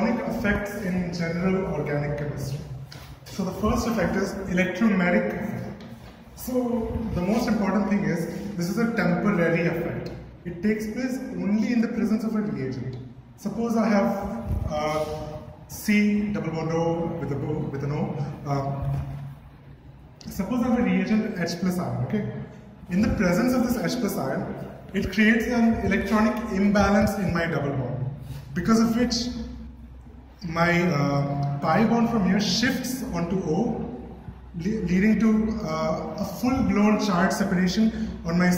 electronic effects in general organic chemistry. So the first effect is electromeric effect. So the most important thing is this is a temporary effect. It takes place only in the presence of a reagent. Suppose I have C double bond O with an O. Suppose I have a reagent H plus ion. Okay. In the presence of this H plus ion, it creates an electronic imbalance in my double bond, because of which my pi bond from here shifts onto O, leading to a full-blown charge separation on my,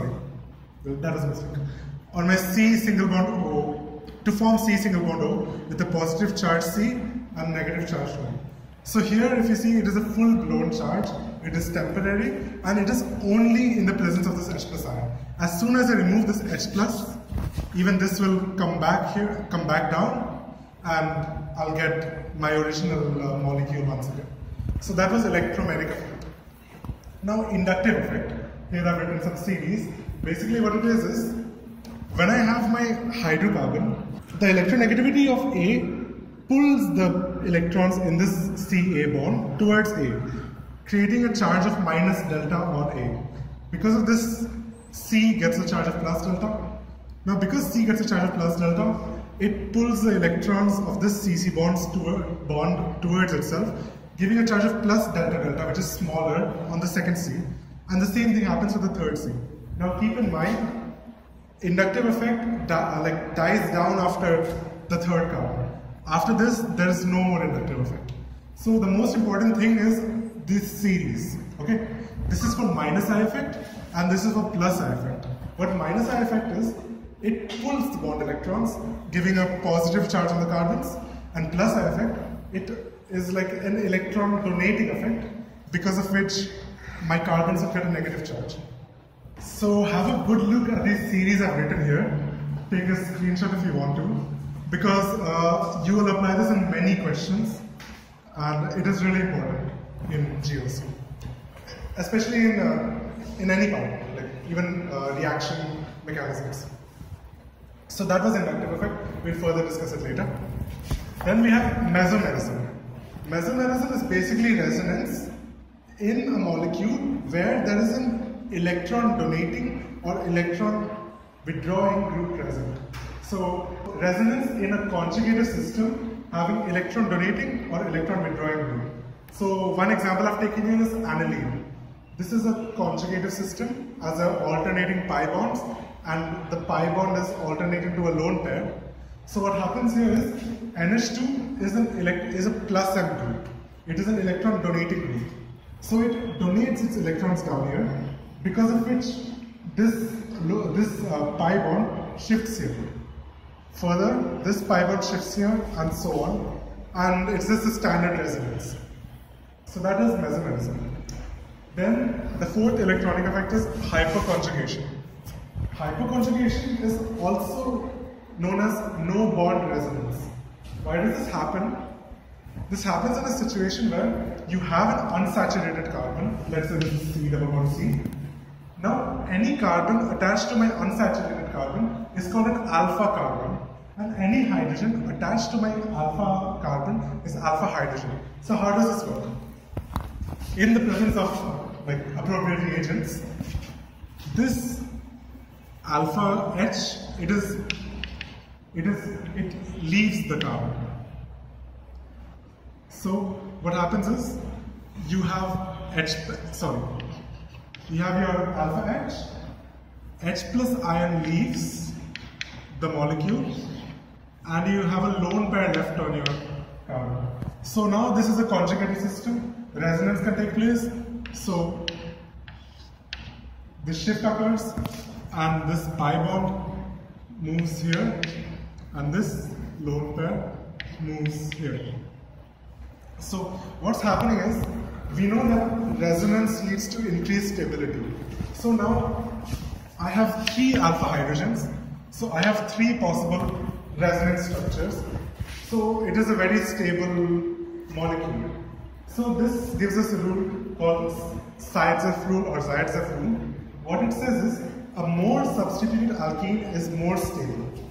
that was a mistake, on my C single bond O, to form C single bond O with a positive charge C and negative charge O. So here, if you see, it is a full-blown charge, it is temporary, and it is only in the presence of this H plus ion. As soon as I remove this H plus, even this will come back here, come back down, and I'll get my original molecule once again. So that was electromeric effect. Now inductive effect. Here I've written some series. Basically what it is when I have my hydrocarbon, the electronegativity of A pulls the electrons in this Ca bond towards A, creating a charge of minus delta on A. Because of this, C gets a charge of plus delta. Now because C gets a charge of plus delta, it pulls the electrons of this CC bond towards itself, giving a charge of plus delta delta, which is smaller on the second C. And the same thing happens with the third C. Now keep in mind, inductive effect dies down after the third carbon. After this, there is no more inductive effect. So the most important thing is this series. Okay, this is for minus I effect, and this is for plus I effect. What minus I effect is, it pulls the bond electrons, giving a positive charge on the carbons, and plus I effect, it is like an electron donating effect, because of which my carbons have got a negative charge. So have a good look at this series I've written here. Take a screenshot if you want to, because you will apply this in many questions, and it is really important in GOC, especially in any part, like even reaction mechanisms. So that was inductive effect. We'll further discuss it later. Then we have mesomerism. Mesomerism is basically resonance in a molecule where there is an electron donating or electron withdrawing group present. So resonance in a conjugated system having electron donating or electron withdrawing group. So one example I've taken here is aniline. This is a conjugative system as a alternating pi bonds, and the pi bond is alternating to a lone pair. So what happens here is NH2 is a plus M group. It is an electron donating group. So it donates its electrons down here, because of which this pi bond shifts here. Further, this pi bond shifts here, and so on. And it's just a standard resonance. So that is mesomerism. Then the fourth electronic effect is hyperconjugation. Hyperconjugation is also known as no bond resonance. Why does this happen? This happens in a situation where you have an unsaturated carbon, let's say this is C double bond C. Now any carbon attached to my unsaturated carbon is called an alpha carbon, and any hydrogen attached to my alpha carbon is alpha hydrogen. So how does this work? In the presence of appropriate reagents, this alpha H, it leaves the carbon. So what happens is you have you have your alpha H plus ion leaves the molecule, and you have a lone pair left on your carbon. So now this is a conjugated system, resonance can take place, so this shift occurs, and this pi bond moves here, and this lone pair moves here. So what's happening is, we know that resonance leads to increased stability. So now I have 3 alpha hydrogens, so I have 3 possible resonance structures. So it is a very stable molecule. So this gives us a rule called Zaitsev rule or Zaitsev rule. What it says is, a more substituted alkene is more stable.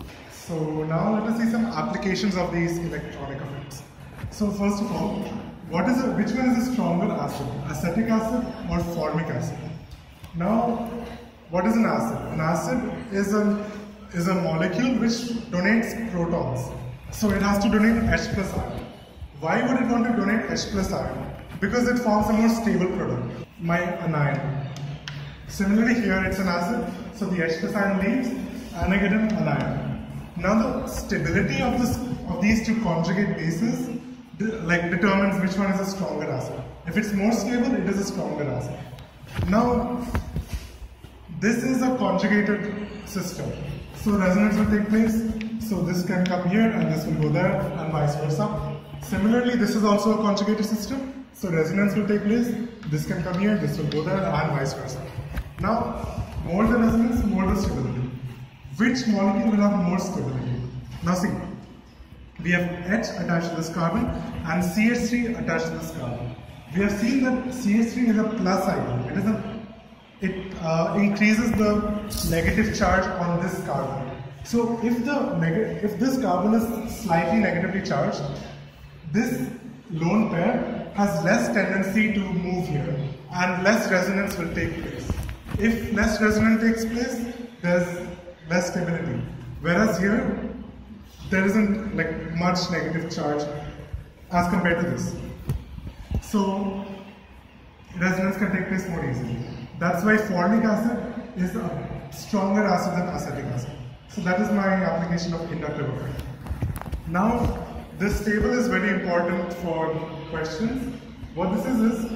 So now let us see some applications of these electronic effects. So first of all, which one is a stronger acid, acetic acid or formic acid? Now, what is an acid? An acid is a molecule which donates protons. So it has to donate H plus ion. Why would it want to donate H plus ion? Because it forms a more stable product, an ion. Similarly here it's an acid, so the H plus ion leaves and I get an anion. Now the stability of these two conjugate bases determines which one is a stronger acid. If it's more stable, it is a stronger acid. Now this is a conjugated system. So resonance will take place. So this can come here and this will go there and vice versa. Similarly, this is also a conjugated system. So resonance will take place. This can come here, this will go there and vice versa. Now, more the resonance, more the stability. Which molecule will have more stability? Now see, we have H attached to this carbon and CH3 attached to this carbon. We have seen that CH3 is a plus ion. It increases the negative charge on this carbon. So if this carbon is slightly negatively charged, this lone pair has less tendency to move here and less resonance will take place. If less resonance takes place, there's less stability. Whereas here, there isn't much negative charge as compared to this. So resonance can take place more easily. That's why formic acid is a stronger acid than acetic acid. So that is my application of inductive effect. Now, this table is very important for questions. What this is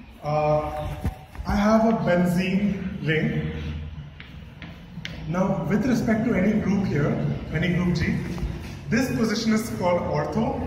I have a benzene ring. Now, with respect to any group here, any group G, this position is called ortho.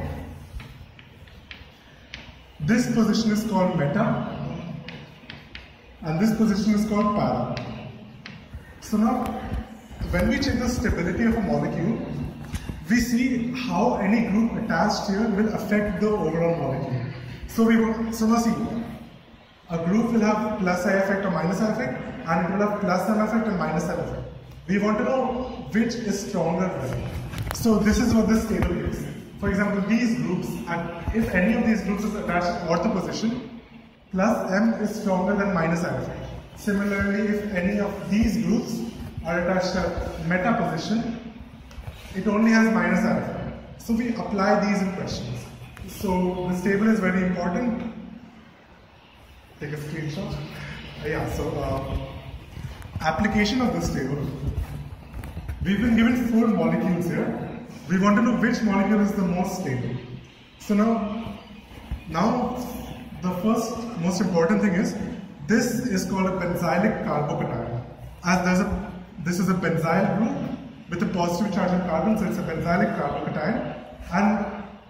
This position is called meta. And this position is called para. So now, when we check the stability of a molecule, we see how any group attached here will affect the overall molecule. So now see, a group will have plus I effect or minus I effect, and it will have plus M effect and minus M effect. We want to know which is stronger than. So this is what this table is. For example, these groups, and if any of these groups is attached to ortho position, plus M is stronger than minus I effect. Similarly, if any of these groups are attached to meta position, it only has minus I effect. So we apply these in questions. So this table is very important. Take a screenshot. Application of this table. We've been given 4 molecules here. We want to know which molecule is the most stable. So now the first most important thing is, this is called a benzylic carbocation. This is a benzyl group with a positive charge on carbon, so it's a benzylic carbocation, and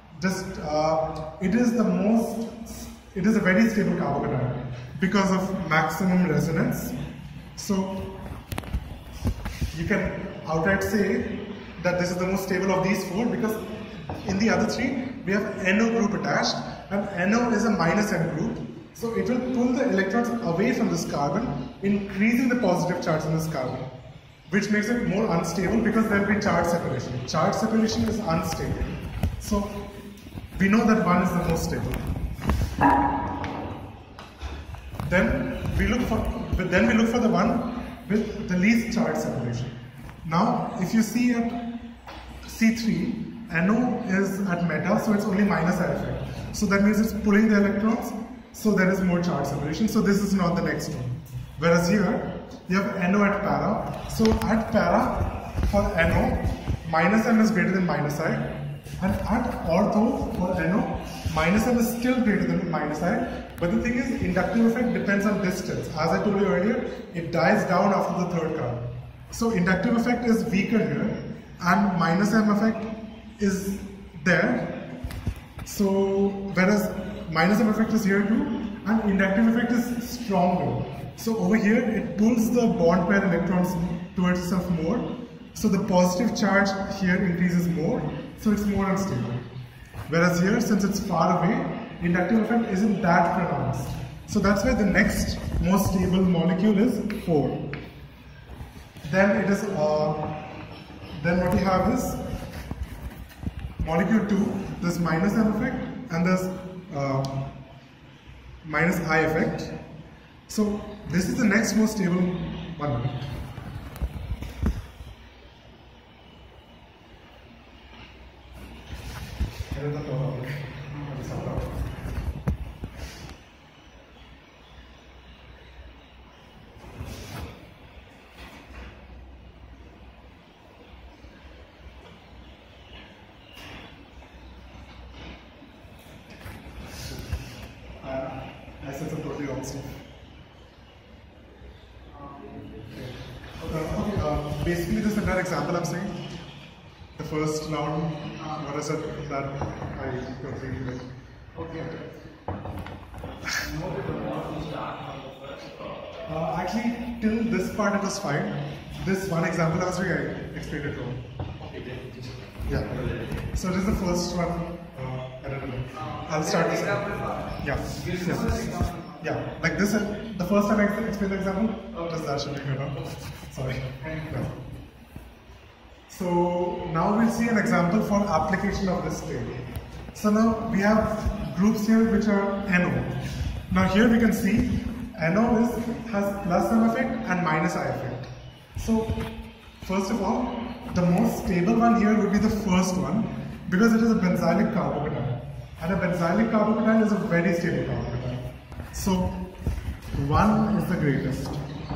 it is a very stable carbocation because of maximum resonance. So you can outright say that this is the most stable of these 4, because in the other 3 we have NO group attached, and NO is a minus N group. So it will pull the electrons away from this carbon, increasing the positive charge on this carbon, which makes it more unstable because there will be charge separation. Charge separation is unstable. So we know that 1 is the most stable. Then we look for the one with the least charge separation. Now, if you see at C3, NO is at meta, so it's only minus I effect. So that means it's pulling the electrons, so there is more charge separation. So this is not the next one. Whereas here, you have NO at para. So at para, for NO, minus M is greater than minus I. And at ortho, for NO, minus M is still greater than minus I. But the thing is, inductive effect depends on distance. As I told you earlier, it dies down after the 3rd carbon. So inductive effect is weaker here, and minus M effect is there. So whereas minus M effect is here too, and inductive effect is stronger. So over here, it pulls the bond pair electrons towards itself more. So the positive charge here increases more, so it's more unstable. Whereas here, since it's far away, inductive effect isn't that pronounced. So that's why the next most stable molecule is 4. Then what we have is molecule 2, there's minus M effect and there's minus I effect. So this is the next most stable one. I said some totally wrong stuff. Basically, this is another example I'm saying. The first round, what I said that I completely with. Okay. Actually, till this part it was fine. This one example I was doing, I explained it wrong. Yeah. So this is the first one. I don't know. I'll start this. Yeah. Like this, the first time I explained the example, just that should be good. Sorry. No. So now we'll see an example for application of this table. So now we have groups here which are NO. Now here we can see NO has plus M effect and minus I effect. So first of all, the most stable one here would be the first one because it is a benzylic carbocation. And a benzylic carbocation is a very stable carbocation. So 1 is the greatest.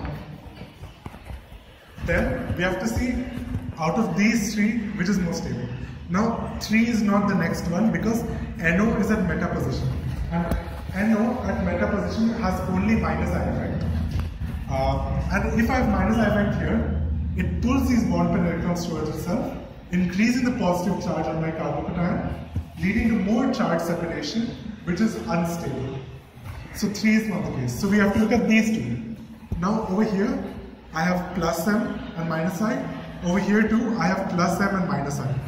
Then we have to see out of these 3 which is more stable. Now 3 is not the next one because NO is at meta position. And NO at meta position has only minus I effect. And if I have minus I effect here, it pulls these bond pair electrons towards itself, increasing the positive charge on my carbocation, leading to more charge separation, which is unstable. So 3 is not the case. So we have to look at these 2. Now over here, I have plus M and minus I. Over here too, I have plus M and minus I.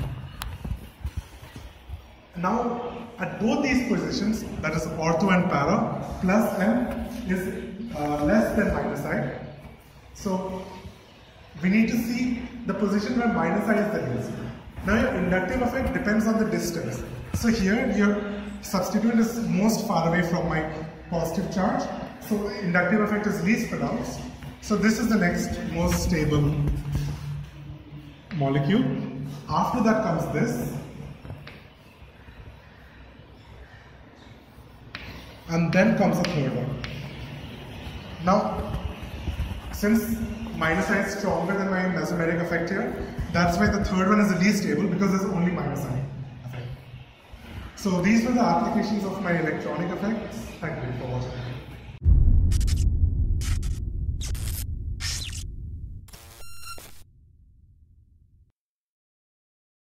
Now, at both these positions, that is ortho and para, plus M is less than minus I. So we need to see the position where minus I is the least. Now your inductive effect depends on the distance. So here your substituent is most far away from my positive charge. So inductive effect is least pronounced. So this is the next most stable molecule. After that comes this. And then comes the third one. Now, since minus I is stronger than my mesomeric effect here, that's why the third one is the least stable because there's only minus I effect. So these were the applications of my electronic effects. Thank you for watching.